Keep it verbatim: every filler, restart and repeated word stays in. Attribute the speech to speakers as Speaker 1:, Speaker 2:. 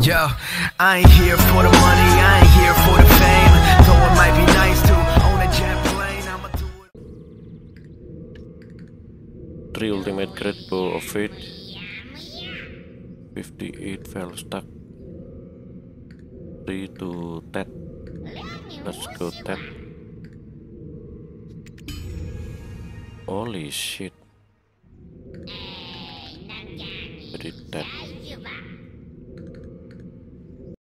Speaker 1: Yo, I ain't here for the money, I ain't here for the fame. Though it might be nice to own a jet plane, I'ma do it.
Speaker 2: Three ultimate great bow of fate. fifty-eight fell stuck. Three to Ted. Let's go Ted. Holy shit. Very Ted.